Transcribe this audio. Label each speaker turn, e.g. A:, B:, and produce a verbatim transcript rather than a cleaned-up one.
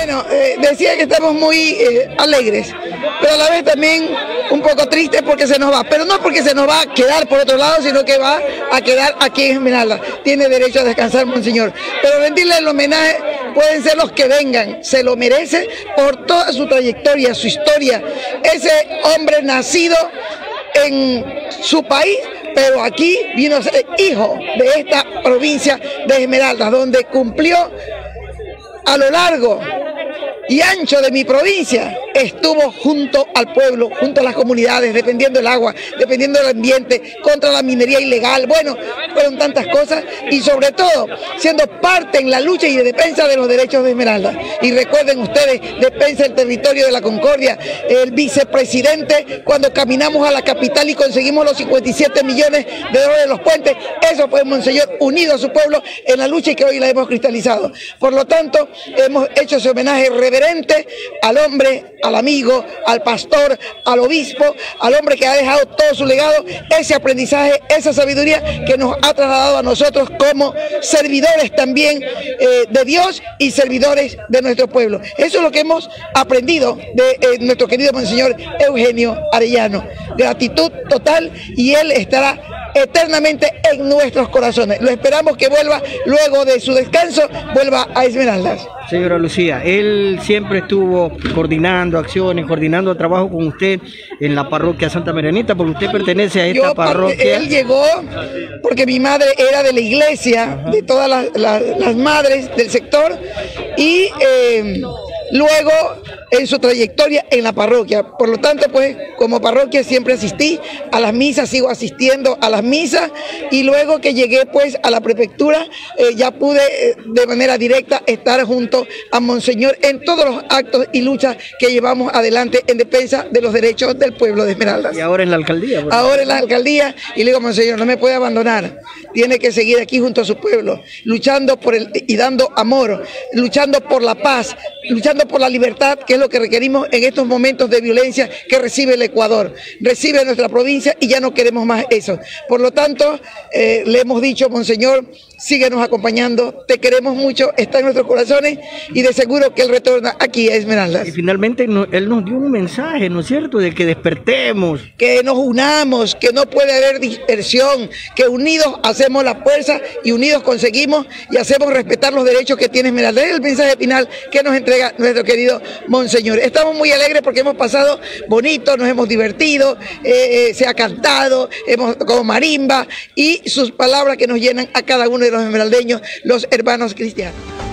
A: Bueno, eh, decía que estamos muy eh, alegres, pero a la vez también un poco tristes porque se nos va. Pero no porque se nos va a quedar por otro lado, sino que va a quedar aquí en Esmeraldas. Tiene derecho a descansar, monseñor. Pero rendirle el homenaje pueden ser los que vengan. Se lo merece por toda su trayectoria, su historia. Ese hombre nacido en su país, pero aquí vino a ser hijo de esta provincia de Esmeraldas, donde cumplió a lo largo y ancho de mi provincia, estuvo junto al pueblo, junto a las comunidades, defendiendo el agua, defendiendo el ambiente, contra la minería ilegal. Bueno, fueron tantas cosas y sobre todo siendo parte en la lucha y de defensa de los derechos de Esmeraldas. Y recuerden ustedes, defensa del territorio de la Concordia, el vicepresidente, cuando caminamos a la capital y conseguimos los cincuenta y siete millones de dólares de los puentes, eso fue monseñor unido a su pueblo en la lucha y que hoy la hemos cristalizado. Por lo tanto, hemos hecho ese homenaje reverente al hombre, al amigo, al pastor, al obispo, al hombre que ha dejado todo su legado, ese aprendizaje, esa sabiduría que nos ha trasladado a nosotros como servidores también eh, de Dios y servidores de nuestro pueblo. Eso es lo que hemos aprendido de eh, nuestro querido monseñor Eugenio Arellano. Gratitud total, y él estará eternamente en nuestros corazones. Lo esperamos que vuelva luego de su descanso, vuelva a Esmeraldas.
B: Señora Lucía, él siempre estuvo coordinando acciones, coordinando trabajo con usted en la parroquia Santa Marianita, porque usted pertenece a esta
A: Yo,
B: parroquia.
A: Él llegó porque mi madre era de la iglesia, ajá, de todas las, las, las madres del sector, y eh, luego en su trayectoria en la parroquia. Por lo tanto, pues como parroquia siempre asistí a las misas, sigo asistiendo a las misas, y luego que llegué pues a la prefectura eh, ya pude eh, de manera directa estar junto a monseñor en todos los actos y luchas que llevamos adelante en defensa de los derechos del pueblo de Esmeraldas.
B: Y ahora en la alcaldía. ¿Verdad?
A: Ahora en la alcaldía, y le digo, monseñor, no me puede abandonar, tiene que seguir aquí junto a su pueblo, luchando por el y dando amor, luchando por la paz, luchando por la libertad, que es lo que requerimos en estos momentos de violencia que recibe el Ecuador, recibe nuestra provincia, y ya no queremos más eso. Por lo tanto, eh, le hemos dicho, monseñor, síguenos acompañando, te queremos mucho, está en nuestros corazones, y de seguro que él retorna aquí a Esmeraldas.
B: Y finalmente no, él nos dio un mensaje, ¿no es cierto?, de que despertemos.
A: Que nos unamos, que no puede haber dispersión, que unidos hacemos la fuerza y unidos conseguimos y hacemos respetar los derechos que tiene Esmeraldas. Es el mensaje final que nos entrega nuestro querido monseñor. Estamos muy alegres porque hemos pasado bonito, nos hemos divertido, eh, se ha cantado, hemos como marimba, y sus palabras que nos llenan a cada uno de los esmeraldeños, los hermanos cristianos.